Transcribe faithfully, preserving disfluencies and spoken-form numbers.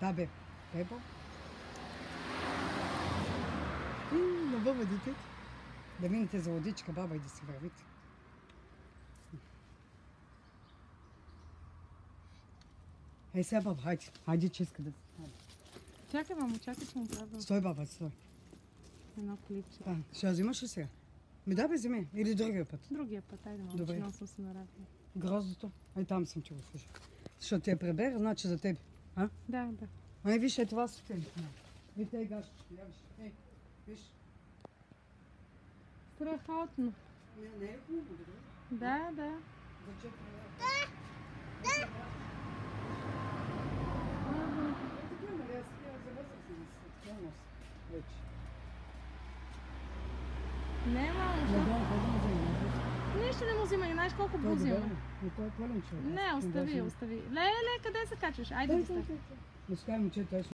Да, бе. Бебо. Навън водите. Да минете за водичка, баба, и да си вървите. Ей, сега, баба, хайде. Хайде, че иска да си. Чакай, мамо, чакай, че му казвам. Стой, баба, стой. Едно клипче. А, ще я взимаш ли сега? Ми да, бе, вземи. Или другия път. Другия път, айде, мамо, Добре. че носим се на работа. Гроздото. Ай, там съм, че го слушам. Защото я пребера, значи за теб. А? Да, да. Ай, виж, е това сутрин. И те гащички, я виж. Ей, виж. Страхотно. Не, не е хубаво, добре? Да, да. За четири лева. Да, да. Така, нали, аз сега завързах се за това нос. Вече. Не, мамо, Не, що? да, да, да, да. Нищо не му взимай, знаеш колко Той е бузи добре. има. И той е пълен човек. Не, Аз искам да остави, взема. остави. Леле, къде се качваш? Айде Дай, да дай, стане. дай. Не скай, момче, той